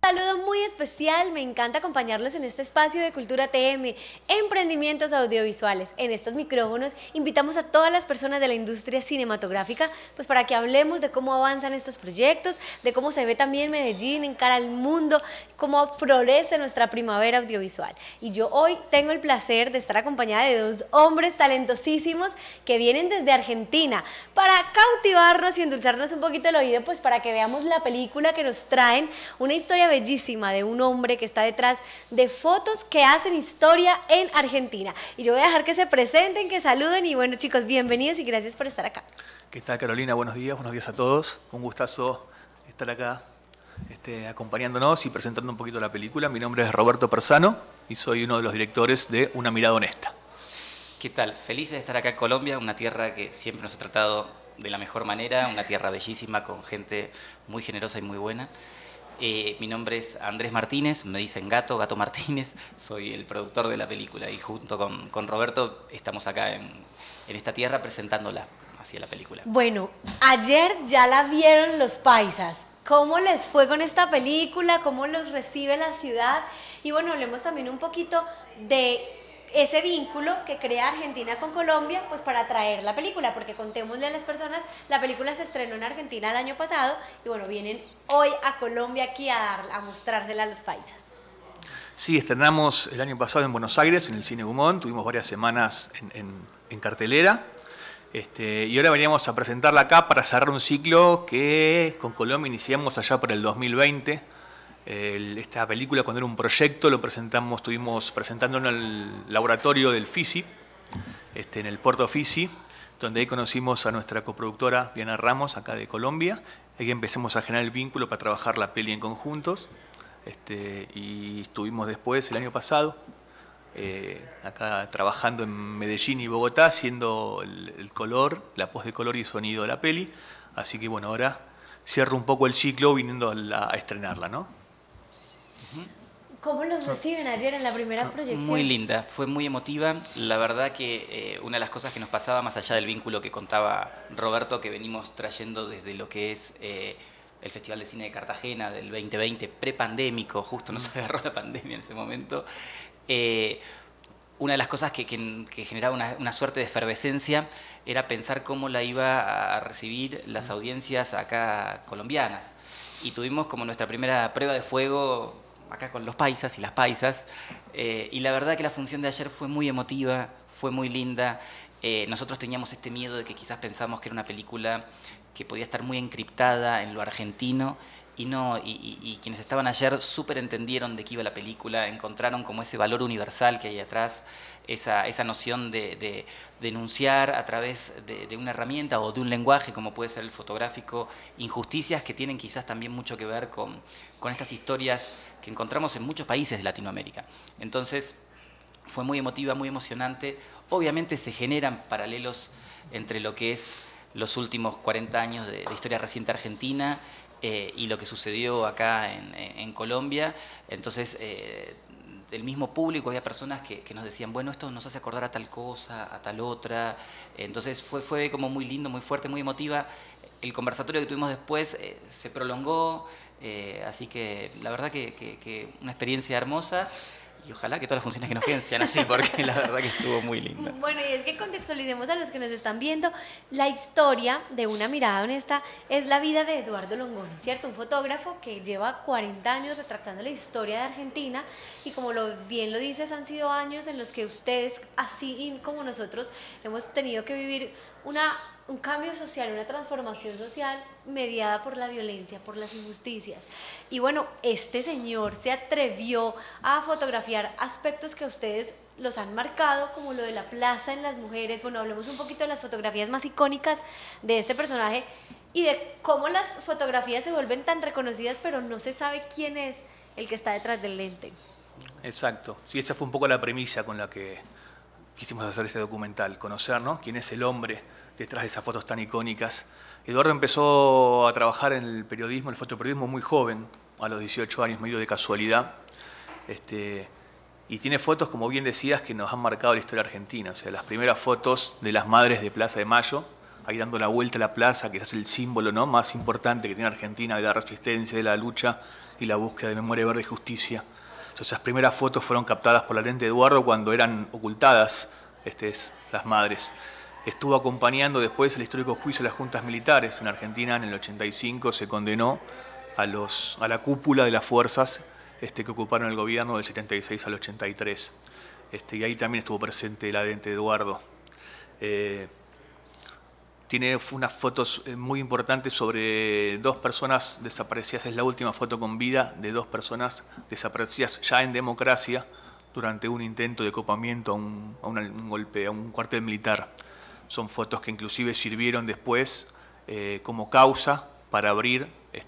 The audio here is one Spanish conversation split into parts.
Saludo muy especial, me encanta acompañarlos en este espacio de Cultura TM, Emprendimientos Audiovisuales. En estos micrófonos invitamos a todas las personas de la industria cinematográfica pues para que hablemos de cómo avanzan estos proyectos, de cómo se ve también Medellín en cara al mundo, cómo florece nuestra primavera audiovisual. Y yo hoy tengo el placer de estar acompañada de dos hombres talentosísimos que vienen desde Argentina para cautivarnos y endulzarnos un poquito el oído, pues para que veamos la película que nos traen, una historia bellísima de un hombre que está detrás de fotos que hacen historia en Argentina. Y yo voy a dejar que se presenten, que saluden y bueno chicos, bienvenidos y gracias por estar acá. ¿Qué tal, Carolina? Buenos días a todos. Un gustazo estar acá acompañándonos y presentando un poquito la película. Mi nombre es Roberto Persano y soy uno de los directores de Una mirada honesta. ¿Qué tal? Felices de estar acá en Colombia, una tierra que siempre nos ha tratado de la mejor manera, una tierra bellísima con gente muy generosa y muy buena. Mi nombre es Andrés Martínez, me dicen Gato Martínez, soy el productor de la película y junto con Roberto estamos acá en esta tierra presentándola hacia la película. Bueno, ayer ya la vieron los paisas. ¿Cómo les fue con esta película? ¿Cómo los recibe la ciudad? Y bueno, hablemos también un poquito de ese vínculo que crea Argentina con Colombia, pues para traer la película, porque contémosle a las personas, la película se estrenó en Argentina el año pasado y bueno, vienen hoy a Colombia aquí a mostrársela a los paisas. Sí, estrenamos el año pasado en Buenos Aires, en el Cine Gumón, tuvimos varias semanas en cartelera. Y ahora veníamos a presentarla acá para cerrar un ciclo que con Colombia iniciamos allá por el 2020. Esta película, cuando era un proyecto, estuvimos presentando en el laboratorio del FISI, en el puerto FISI, donde ahí conocimos a nuestra coproductora Diana Ramos, acá de Colombia. Ahí empezamos a generar el vínculo para trabajar la peli en conjuntos. Y estuvimos después, el año pasado, acá trabajando en Medellín y Bogotá, haciendo el color, la post de color y sonido de la peli. Así que bueno, ahora cierro un poco el ciclo viniendo a estrenarla, ¿no? ¿Cómo los reciben ayer en la primera proyección? Muy linda, fue muy emotiva. La verdad que una de las cosas que nos pasaba, más allá del vínculo que contaba Roberto, que venimos trayendo desde lo que es el Festival de Cine de Cartagena del 2020, prepandémico, justo nos agarró la pandemia en ese momento, una de las cosas que generaba una suerte de efervescencia era pensar cómo la iba a recibir las audiencias acá colombianas. Y tuvimos como nuestra primera prueba de fuego acá con los paisas y las paisas, y la verdad que la función de ayer fue muy emotiva, fue muy linda. Nosotros teníamos este miedo de que quizás pensamos que era una película que podía estar muy encriptada en lo argentino, y no, y quienes estaban ayer súper entendieron de qué iba la película, encontraron como ese valor universal que hay atrás, esa noción de denunciar a través de una herramienta o de un lenguaje como puede ser el fotográfico, injusticias que tienen quizás también mucho que ver con estas historias que encontramos en muchos países de Latinoamérica. Entonces fue muy emotiva, muy emocionante. Obviamente se generan paralelos entre lo que es los últimos 40 años de historia reciente argentina y lo que sucedió acá en Colombia. Entonces, del mismo público había personas que nos decían, bueno, esto nos hace acordar a tal cosa, a tal otra. Entonces fue como muy lindo, muy fuerte, muy emotiva. El conversatorio que tuvimos después se prolongó, así que la verdad que una experiencia hermosa. Y ojalá que todas las funciones que nos queden sean así, porque la verdad que estuvo muy linda. Bueno, y es que contextualicemos a los que nos están viendo, la historia de Una mirada honesta es la vida de Eduardo Longoni, ¿cierto? Un fotógrafo que lleva 40 años retratando la historia de Argentina y como bien lo dices, han sido años en los que ustedes, así como nosotros, hemos tenido que vivir un cambio social, una transformación social mediada por la violencia, por las injusticias. Y bueno, este señor se atrevió a fotografiar aspectos que a ustedes los han marcado, como lo de la plaza en las mujeres. Bueno, hablemos un poquito de las fotografías más icónicas de este personaje y de cómo las fotografías se vuelven tan reconocidas, pero no se sabe quién es el que está detrás del lente. Exacto. Sí, esa fue un poco la premisa con la que quisimos hacer este documental, conocer, ¿no?, quién es el hombre detrás de esas fotos tan icónicas. Eduardo empezó a trabajar en el periodismo, el fotoperiodismo muy joven, a los 18 años, medio de casualidad. Y tiene fotos, como bien decías, que nos han marcado la historia argentina. O sea, las primeras fotos de las madres de Plaza de Mayo, ahí dando la vuelta a la plaza, que es el símbolo, ¿no?, más importante que tiene Argentina de la resistencia, de la lucha, y la búsqueda de memoria verde y justicia. Esas primeras fotos fueron captadas por la lente de Eduardo cuando eran ocultadas las madres. Estuvo acompañando después el histórico juicio de las juntas militares. En Argentina, en el 85, se condenó a la cúpula de las fuerzas que ocuparon el gobierno del 76 al 83. Y ahí también estuvo presente la lente de Eduardo. Tiene unas fotos muy importantes sobre 2 personas desaparecidas. Es la última foto con vida de 2 personas desaparecidas ya en democracia durante un intento de copamiento a un golpe, a un cuartel militar. Son fotos que inclusive sirvieron después como causa para abrir,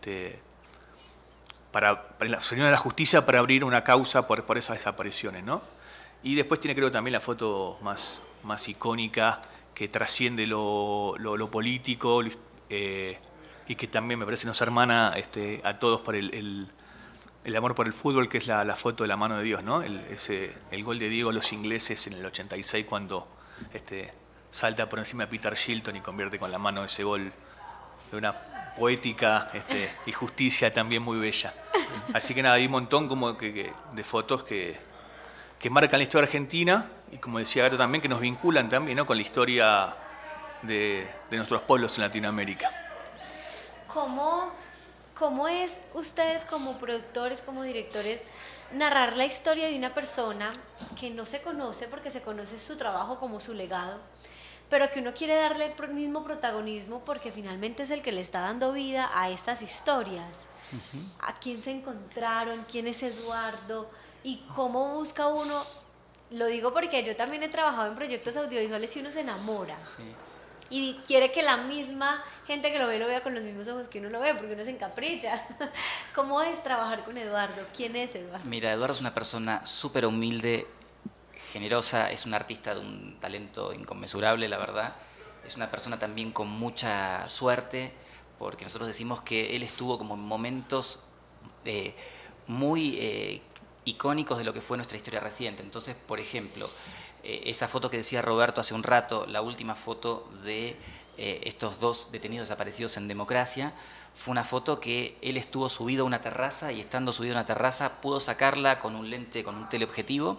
para la Señora de la Justicia, para abrir una causa por esas desapariciones, ¿no? Y después tiene, creo, también la foto más icónica, que trasciende lo político y que también me parece nos hermana a todos por el amor por el fútbol, que es la foto de la mano de Dios, ¿no? El gol de Diego a los ingleses en el 86 cuando salta por encima de Peter Shilton y convierte con la mano ese gol de una poética y justicia también muy bella. Así que nada, hay un montón de fotos que marcan la historia argentina y, como decía Gato también, que nos vinculan también, ¿no?, con la historia de nuestros pueblos en Latinoamérica. ¿Cómo es ustedes como productores, como directores, narrar la historia de una persona que no se conoce, porque se conoce su trabajo como su legado, pero que uno quiere darle el mismo protagonismo porque finalmente es el que le está dando vida a estas historias? ¿A quién se encontraron? ¿Quién es Eduardo? ¿Y cómo busca uno? Lo digo porque yo también he trabajado en proyectos audiovisuales y uno se enamora. Sí. Y quiere que la misma gente que lo vea con los mismos ojos que uno lo ve, porque uno se encapricha. ¿Cómo es trabajar con Eduardo? ¿Quién es Eduardo? Mira, Eduardo es una persona súper humilde, generosa, es un artista de un talento inconmensurable, la verdad. Es una persona también con mucha suerte, porque nosotros decimos que él estuvo como en momentos muy icónicos de lo que fue nuestra historia reciente. Entonces, por ejemplo, esa foto que decía Roberto hace un rato, la última foto de estos 2 detenidos desaparecidos en democracia, fue una foto que él estuvo subido a una terraza y, estando subido a una terraza, pudo sacarla con un lente, con un teleobjetivo.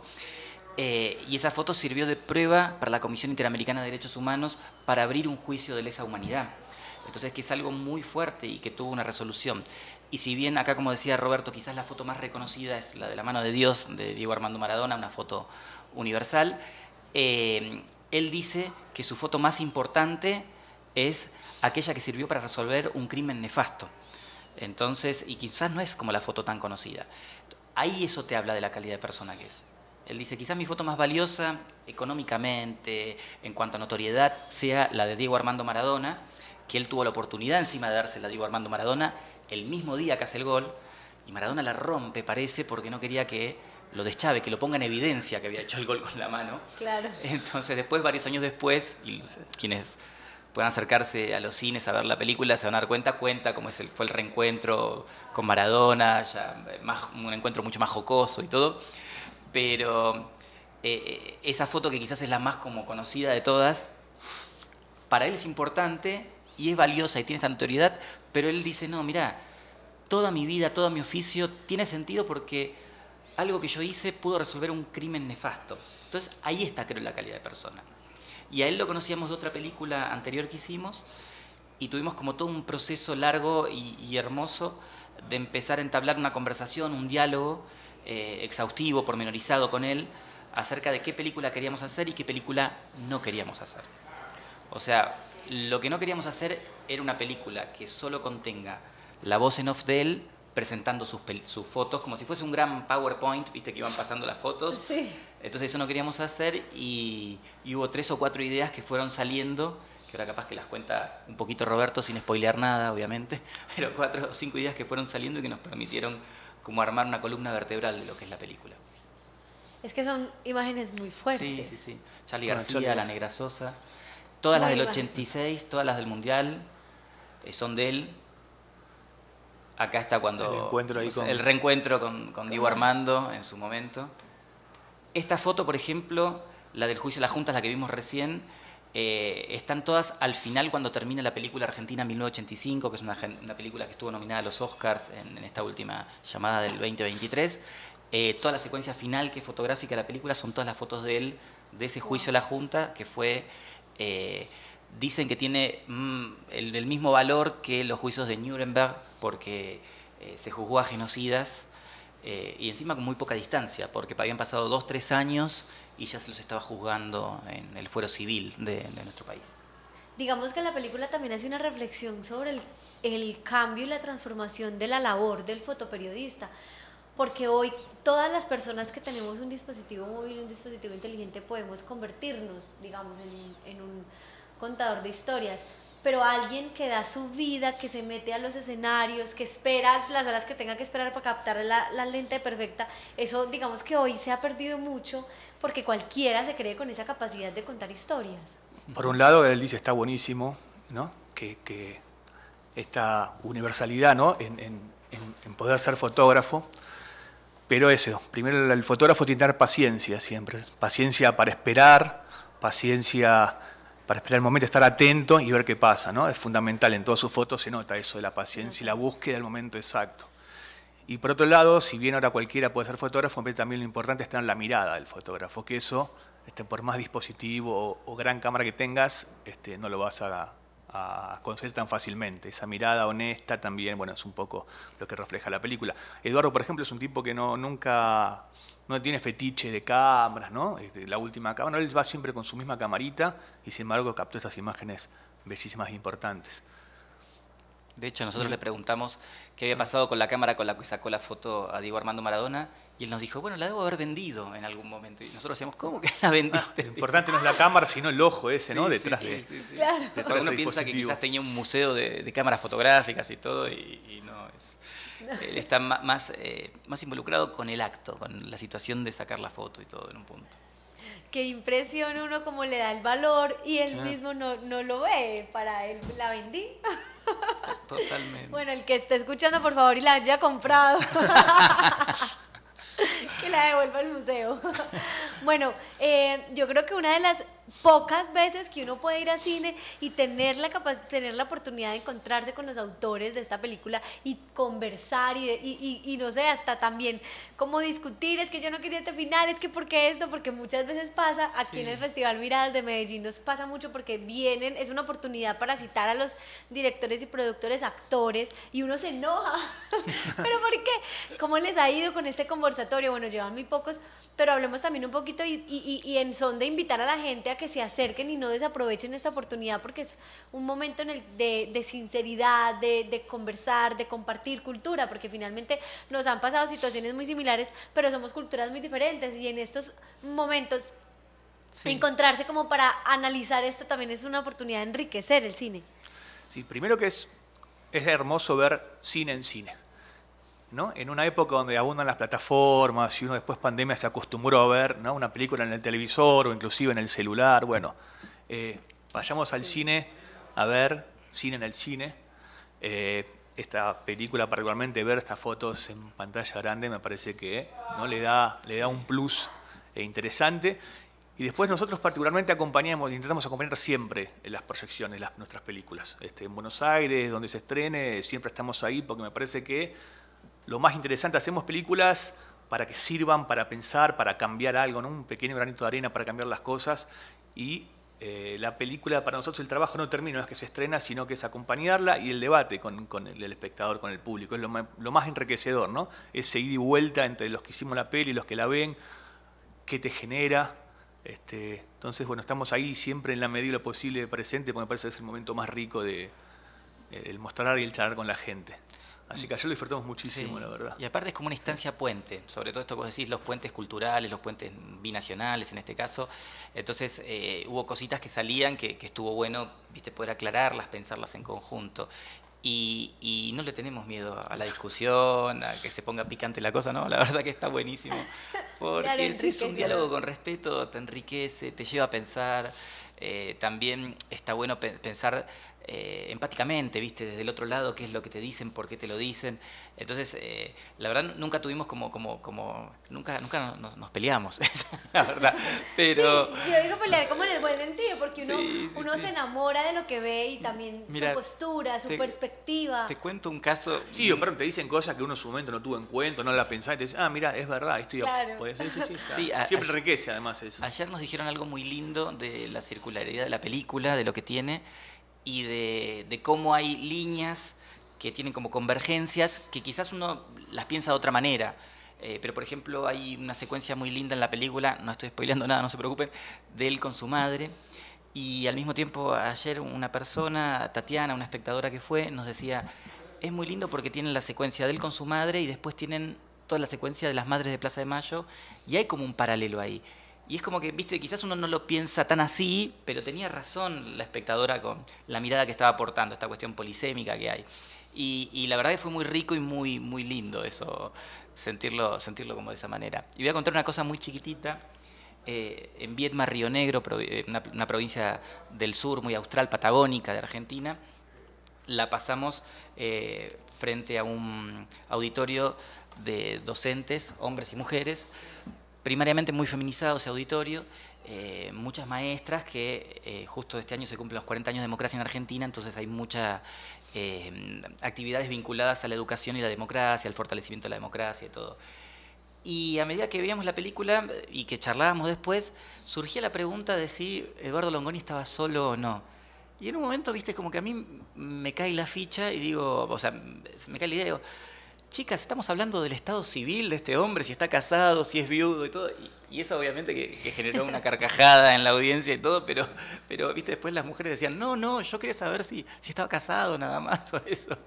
Y esa foto sirvió de prueba para la Comisión Interamericana de Derechos Humanos para abrir un juicio de lesa humanidad. Entonces, que es algo muy fuerte y que tuvo una resolución. Y si bien acá, como decía Roberto, quizás la foto más reconocida es la de la mano de Dios, de Diego Armando Maradona, una foto universal, él dice que su foto más importante es aquella que sirvió para resolver un crimen nefasto. Entonces, y quizás no es como la foto tan conocida. Ahí eso te habla de la calidad de persona que es. Él dice, quizás mi foto más valiosa económicamente, en cuanto a notoriedad, sea la de Diego Armando Maradona, que él tuvo la oportunidad encima de dársela a Diego Armando Maradona el mismo día que hace el gol, y Maradona la rompe, parece, porque no quería que lo deschave, que lo ponga en evidencia que había hecho el gol con la mano. Claro. Entonces, después, varios años después, y quienes puedan acercarse a los cines a ver la película se van a dar cuenta cómo fue el reencuentro con Maradona, ya un encuentro mucho más jocoso y todo. Pero esa foto, que quizás es la más como conocida de todas, para él es importante y es valiosa y tiene esta notoriedad, pero él dice, no, mirá, toda mi vida, todo mi oficio tiene sentido porque algo que yo hice pudo resolver un crimen nefasto. Entonces, ahí está, creo, la calidad de persona. Y a él lo conocíamos de otra película anterior que hicimos y tuvimos como todo un proceso largo y hermoso de empezar a entablar una conversación, un diálogo exhaustivo, pormenorizado con él, acerca de qué película queríamos hacer y qué película no queríamos hacer. O sea, lo que no queríamos hacer era una película que solo contenga la voz en off de él presentando sus fotos, como si fuese un gran PowerPoint, viste, que iban pasando las fotos. Sí. Entonces eso no queríamos hacer y hubo 3 o 4 ideas que fueron saliendo, que ahora capaz que las cuenta un poquito Roberto sin spoilear nada, obviamente, pero 4 o 5 ideas que fueron saliendo y que nos permitieron como armar una columna vertebral de lo que es la película. Es que son imágenes muy fuertes. Sí. Charly García, La Negra Sosa, todas las del 86, todas las del Mundial, son de él. Acá está cuando el reencuentro con Diego Armando en su momento. Esta foto, por ejemplo, la del juicio de las juntas, la que vimos recién, están todas al final cuando termina la película Argentina 1985, que es una película que estuvo nominada a los Oscars en esta última llamada del 2023. Toda la secuencia final que fotográfica de la película son todas las fotos de él, de ese juicio a la Junta, que fue... dicen que tiene el mismo valor que los juicios de Nuremberg, porque se juzgó a genocidas y encima con muy poca distancia, porque habían pasado 2 o 3 años y ya se los estaba juzgando en el fuero civil de nuestro país. Digamos que la película también hace una reflexión sobre el cambio y la transformación de la labor del fotoperiodista, porque hoy todas las personas que tenemos un dispositivo móvil, un dispositivo inteligente, podemos convertirnos, digamos, en un contador de historias, pero alguien que da su vida, que se mete a los escenarios, que espera las horas que tenga que esperar para captar la lente perfecta, eso digamos que hoy se ha perdido mucho porque cualquiera se cree con esa capacidad de contar historias. Por un lado, él dice, está buenísimo, ¿no? Que esta universalidad, ¿no? en poder ser fotógrafo, pero eso, primero el fotógrafo tiene que tener paciencia siempre, paciencia para esperar el momento, estar atento y ver qué pasa, ¿no? Es fundamental, en todas sus fotos se nota eso de la paciencia y la búsqueda del momento exacto. Y por otro lado, si bien ahora cualquiera puede ser fotógrafo, también lo importante es tener la mirada del fotógrafo, que eso, por más dispositivo o gran cámara que tengas, no lo vas a conseguir tan fácilmente. Esa mirada honesta también, bueno, es un poco lo que refleja la película. Eduardo, por ejemplo, es un tipo que nunca tiene fetiche de cámaras, ¿no? La última cámara, él va siempre con su misma camarita y sin embargo captó estas imágenes bellísimas e importantes. De hecho, nosotros le preguntamos qué había pasado con la cámara con la que sacó la foto a Diego Armando Maradona y él nos dijo, bueno, la debo haber vendido en algún momento. Y nosotros decíamos, ¿cómo que la vendiste? Lo importante no es la cámara, sino el ojo ese, ¿no? Detrás sí, de... Sí. Claro. Porque uno piensa que quizás tenía un museo de cámaras fotográficas y todo y no es... Él está más involucrado con el acto, con la situación de sacar la foto y todo en un punto. Qué impresión uno como le da el valor y él mismo no lo ve, para él la vendí. Totalmente. Bueno, el que esté escuchando, por favor, y la haya comprado, que la devuelva al museo. Bueno, yo creo que una de las pocas veces que uno puede ir al cine y tener la oportunidad de encontrarse con los autores de esta película y conversar y no sé, hasta también como discutir, es que yo no quería este final, es que ¿por qué esto? Porque muchas veces pasa, aquí en el Festival Miradas de Medellín nos pasa mucho porque vienen, es una oportunidad para citar a los directores y productores, actores, y uno se enoja. ¿Pero por qué? ¿Cómo les ha ido con este conversatorio? Bueno, llevan muy pocos, pero hablemos también un poquito y en son de invitar a la gente a que se acerquen y no desaprovechen esta oportunidad porque es un momento de sinceridad, de conversar, de compartir cultura, porque finalmente nos han pasado situaciones muy similares, pero somos culturas muy diferentes y en estos momentos encontrarse como para analizar esto también es una oportunidad de enriquecer el cine. Sí, primero que es hermoso ver cine en cine, ¿no? En una época donde abundan las plataformas y uno después pandemia se acostumbró a ver, ¿no? Una película en el televisor o inclusive en el celular, bueno, vayamos al cine a ver cine en el cine. Esta película, particularmente ver estas fotos en pantalla grande, me parece que, ¿no? le da un plus interesante. Y después nosotros particularmente intentamos acompañar siempre en las proyecciones, nuestras películas. En Buenos Aires, donde se estrene, siempre estamos ahí porque me parece que lo más interesante, hacemos películas para que sirvan, para pensar, para cambiar algo, ¿no? Un pequeño granito de arena para cambiar las cosas. Y la película, para nosotros el trabajo no termina, no es que se estrena, sino que es acompañarla y el debate con el espectador, con el público. Es lo más enriquecedor, ¿no? Ese ida y vuelta entre los que hicimos la peli y los que la ven, qué te genera. Entonces, bueno, estamos ahí siempre en la medida de lo posible presente, porque me parece que es el momento más rico de el mostrar y el charlar con la gente. Así que ayer lo disfrutamos muchísimo, la verdad. Y aparte es como una instancia puente, sobre todo esto que vos decís, los puentes culturales, los puentes binacionales en este caso. Entonces hubo cositas que salían que estuvo bueno, viste, poder aclararlas, pensarlas en conjunto. Y no le tenemos miedo a la discusión, a que se ponga picante la cosa, ¿no? La verdad que está buenísimo. Porque claro, es un diálogo con respeto, te enriquece, te lleva a pensar. También está bueno pensar empáticamente, ¿viste? Desde el otro lado, qué es lo que te dicen, por qué te lo dicen. Entonces, la verdad, nunca tuvimos nunca nos peleamos, la verdad. Pero... Sí, yo digo pelear como en el buen sentido, porque uno sí. se enamora de lo que ve y también Mira, su postura, su perspectiva. Te cuento un caso... Sí, o perdón, te dicen cosas que uno en su momento no tuvo en cuenta, no la pensaba y te dicen, ah, mira, es verdad, esto ya Claro. puede ser, sí. Sí, siempre enriquece además eso. Ayer nos dijeron algo muy lindo de la circularidad de la película, de lo que tiene, y de cómo hay líneas que tienen como convergencias, que quizás uno las piensa de otra manera. Pero, por ejemplo, hay una secuencia muy linda en la película, no estoy spoileando nada, no se preocupen, de él con su madre. Y al mismo tiempo, ayer una persona, Tatiana, una espectadora que fue, nos decía, es muy lindo porque tienen la secuencia de él con su madre y después tienen toda la secuencia de las madres de Plaza de Mayo, y hay como un paralelo ahí. Y es como que, viste, quizás uno no lo piensa tan así, pero tenía razón la espectadora con la mirada que estaba aportando, esta cuestión polisémica que hay. Y la verdad que fue muy rico y muy, muy lindo eso, sentirlo como de esa manera. Y voy a contar una cosa muy chiquitita. En Viedma, Río Negro, una provincia del sur, muy austral, patagónica de Argentina, la pasamos frente a un auditorio de docentes, hombres y mujeres, primariamente muy feminizado ese auditorio, muchas maestras que justo este año se cumplen los 40 años de democracia en Argentina, entonces hay muchas actividades vinculadas a la educación y la democracia, al fortalecimiento de la democracia y todo. Y a medida que veíamos la película y que charlábamos después, surgía la pregunta de si Eduardo Longoni estaba solo o no. Y en un momento, viste, como que a mí me cae la ficha y digo, o sea, me cae la idea y digo, chicas, estamos hablando del estado civil de este hombre, si está casado, si es viudo y todo. Y eso obviamente que generó una carcajada en la audiencia y todo, pero viste, después las mujeres decían, no, yo quería saber si estaba casado nada más o eso.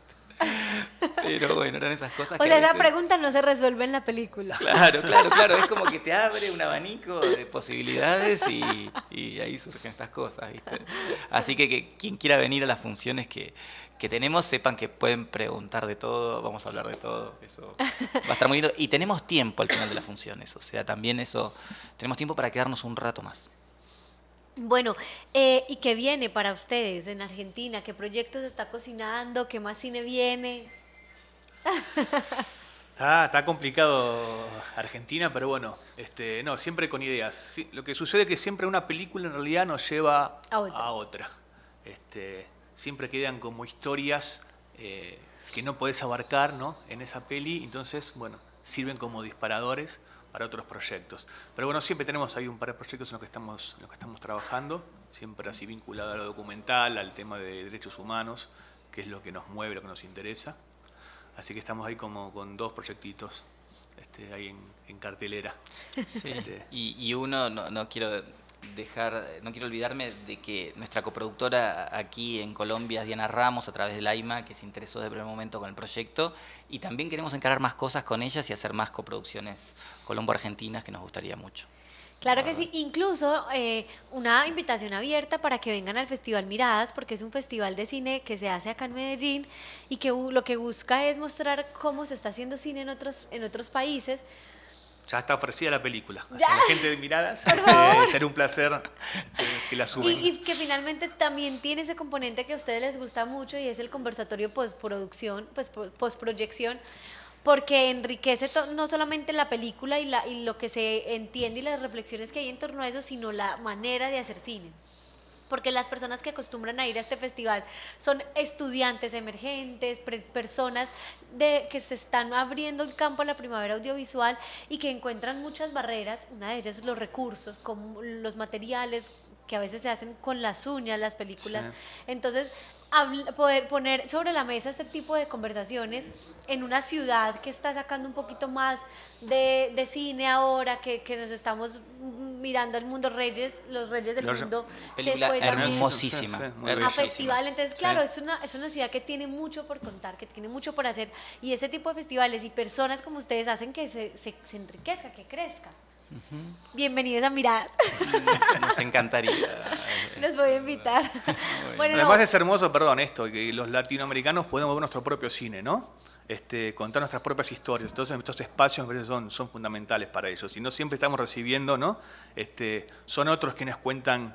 Pero bueno, eran esas cosas O que sea, a esa veces... pregunta no se resuelve en la película. Claro, es como que te abre un abanico de posibilidades y ahí surgen estas cosas, ¿viste? Así que quien quiera venir a las funciones que tenemos, sepan que pueden preguntar de todo, vamos a hablar de todo, eso va a estar muy lindo. Y tenemos tiempo al final de las funciones, o sea, también eso, tenemos tiempo para quedarnos un rato más. Bueno, ¿y qué viene para ustedes en Argentina? ¿Qué proyectos está cocinando? ¿Qué más cine viene? Está complicado Argentina, pero bueno, no, siempre con ideas. Sí, lo que sucede es que siempre una película en realidad nos lleva a otra. Siempre quedan como historias que no podés abarcar, ¿no?, en esa peli, entonces, bueno, sirven como disparadores para otros proyectos. Pero bueno, siempre tenemos ahí un par de proyectos en los que estamos trabajando, siempre así vinculado a lo documental, al tema de derechos humanos, que es lo que nos mueve, lo que nos interesa. Así que estamos ahí como con 2 proyectitos ahí en cartelera. Sí. Y uno, no quiero olvidarme de que nuestra coproductora aquí en Colombia es Diana Ramos, a través del AIMA, que se interesó desde el primer momento con el proyecto, y también queremos encarar más cosas con ellas y hacer más coproducciones colombo-argentinas, que nos gustaría mucho. Claro que sí, incluso una invitación abierta para que vengan al Festival Miradas, porque es un festival de cine que se hace acá en Medellín y que lo que busca es mostrar cómo se está haciendo cine en otros países. Ya está ofrecida la película. Ya. A la gente de Miradas, será un placer que la suben. Y que finalmente también tiene ese componente que a ustedes les gusta mucho y es el conversatorio postproducción, postproyección, porque enriquece no solamente la película y lo que se entiende y las reflexiones que hay en torno a eso, sino la manera de hacer cine. Porque las personas que acostumbran a ir a este festival son estudiantes emergentes, personas que se están abriendo el campo a la primavera audiovisual y que encuentran muchas barreras, una de ellas es los recursos, como los materiales que a veces se hacen con las uñas, las películas. Sí. Entonces, poder poner sobre la mesa este tipo de conversaciones en una ciudad que está sacando un poquito más de cine ahora, que nos estamos mirando al mundo los reyes del mundo, película que fue hermosísima, a festival. Entonces, claro, sí, es una ciudad que tiene mucho por contar, que tiene mucho por hacer, y ese tipo de festivales y personas como ustedes hacen que se enriquezca, que crezca. Bienvenidos a Miradas. Nos encantaría. Los voy a invitar. Bueno, además es hermoso, esto, que los latinoamericanos podemos ver nuestro propio cine, ¿no? Contar nuestras propias historias. Entonces estos espacios me parece son fundamentales para ellos. Y no siempre estamos recibiendo, ¿no? Son otros quienes cuentan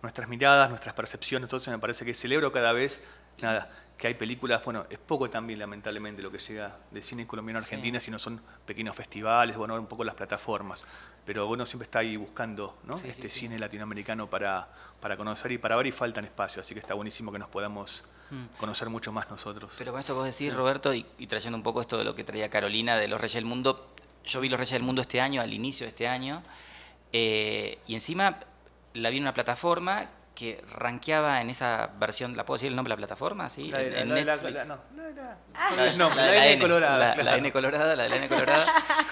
nuestras miradas, nuestras percepciones. Entonces me parece que celebro cada vez, nada, que hay películas, bueno, es poco también lamentablemente lo que llega de cine colombiano a Argentina, sino son pequeños festivales, bueno, un poco las plataformas. Pero bueno, siempre está ahí buscando, ¿no? Cine latinoamericano para conocer y para ver, y faltan espacios, así que está buenísimo que nos podamos conocer mucho más nosotros. Pero con esto que vos decís, Roberto, y trayendo un poco esto de lo que traía Carolina de Los Reyes del Mundo, yo vi Los Reyes del Mundo este año, al inicio de este año, y encima la vi en una plataforma que rankeaba en esa versión, ¿la puedo decir el nombre de la plataforma? ¿Sí? En Netflix. La N colorada. La N colorada, la de la N colorada.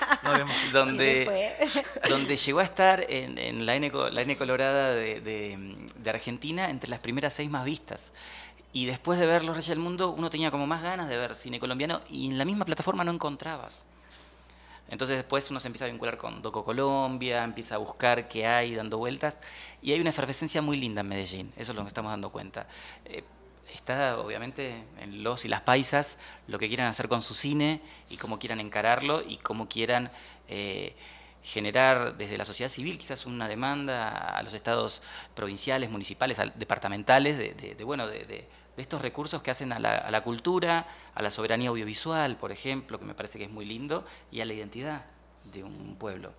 donde llegó a estar en la N colorada de Argentina entre las primeras 6 más vistas. Y después de ver Los Reyes del Mundo, uno tenía como más ganas de ver cine colombiano y en la misma plataforma no encontrabas. Entonces después uno se empieza a vincular con Doco Colombia, empieza a buscar qué hay, dando vueltas. Y hay una efervescencia muy linda en Medellín, eso es lo que estamos dando cuenta. Está obviamente en los y las paisas lo que quieran hacer con su cine y cómo quieran encararlo y cómo quieran generar desde la sociedad civil quizás una demanda a los estados provinciales, municipales, departamentales, de estos recursos que hacen a la cultura, a la soberanía audiovisual, por ejemplo, que me parece que es muy lindo, y a la identidad de un pueblo.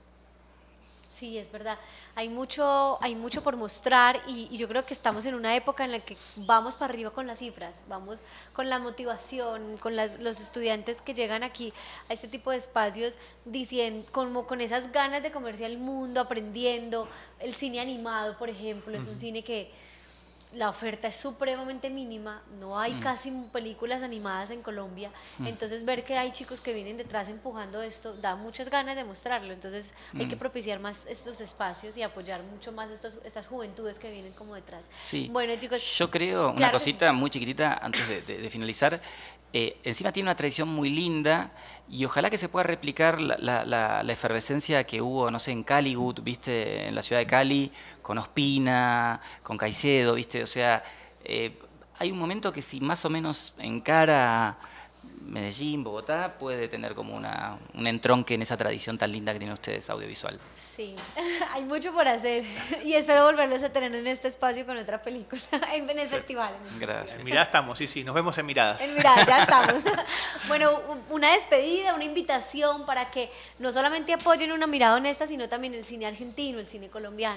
Sí, es verdad. Hay mucho por mostrar y yo creo que estamos en una época en la que vamos para arriba con las cifras, vamos con la motivación, con los estudiantes que llegan aquí a este tipo de espacios diciendo, como con esas ganas de comerse al mundo, aprendiendo. El cine animado, por ejemplo, es un cine que la oferta es supremamente mínima, no hay casi películas animadas en Colombia, entonces ver que hay chicos que vienen detrás empujando esto, da muchas ganas de mostrarlo, entonces hay que propiciar más estos espacios y apoyar mucho más estas juventudes que vienen como detrás. Sí. Bueno, chicos, yo creo, una cosita muy chiquitita antes de finalizar, encima tiene una tradición muy linda y ojalá que se pueda replicar la efervescencia que hubo, no sé, en Caligud, ¿viste? En la ciudad de Cali, con Ospina, con Caicedo, ¿viste? O sea, hay un momento que si más o menos encara Medellín, Bogotá, puede tener como un entronque en esa tradición tan linda que tienen ustedes audiovisual. Sí, hay mucho por hacer y espero volverlos a tener en este espacio con otra película, en el festival. Gracias. En Mirada estamos, sí, nos vemos en Miradas. En Miradas, ya estamos. Bueno, una despedida, una invitación para que no solamente apoyen Una Mirada Honesta, sino también el cine argentino, el cine colombiano.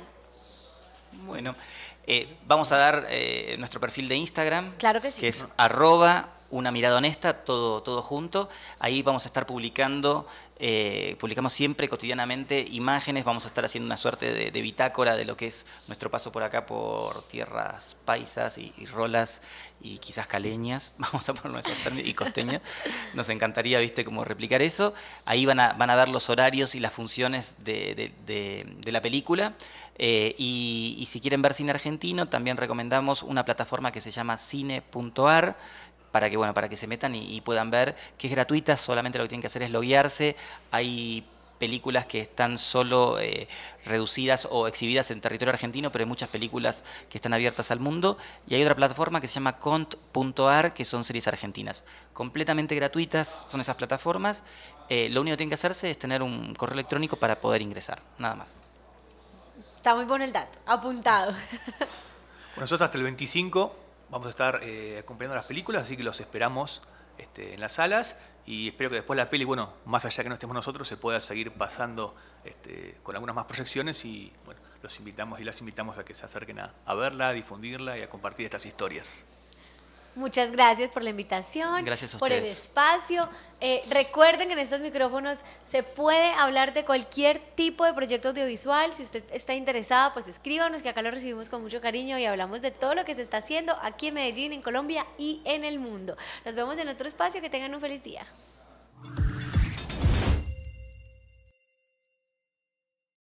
Bueno, vamos a dar nuestro perfil de Instagram, claro que sí, que es @Una Mirada Honesta, todo junto. Ahí vamos a estar publicamos siempre, cotidianamente, imágenes. Vamos a estar haciendo una suerte de bitácora de lo que es nuestro paso por acá, por tierras paisas y rolas y quizás caleñas, vamos a poner esos términos, y costeñas. Nos encantaría, viste, como replicar eso. Ahí van a ver los horarios y las funciones de la película. Y si quieren ver cine argentino, también recomendamos una plataforma que se llama cine.ar, para que se metan y puedan ver, que es gratuita, solamente lo que tienen que hacer es loguearse. Hay películas que están solo reducidas o exhibidas en territorio argentino, pero hay muchas películas que están abiertas al mundo. Y hay otra plataforma que se llama cont.ar, que son series argentinas. Completamente gratuitas son esas plataformas. Lo único que tienen que hacerse es tener un correo electrónico para poder ingresar, nada más. Está muy bueno el dato, apuntado. Bueno, nosotros hasta el 25 vamos a estar acompañando las películas, así que los esperamos en las salas y espero que después la peli, bueno, más allá que no estemos nosotros, se pueda seguir pasando con algunas más proyecciones y bueno, los invitamos y las invitamos a que se acerquen a verla, a difundirla y a compartir estas historias. Muchas gracias por la invitación, gracias a por el ustedes. espacio. Recuerden que en estos micrófonos se puede hablar de cualquier tipo de proyecto audiovisual. Si usted está interesado, pues escríbanos, que acá lo recibimos con mucho cariño y hablamos de todo lo que se está haciendo aquí en Medellín, en Colombia y en el mundo. Nos vemos en otro espacio. Que tengan un feliz día.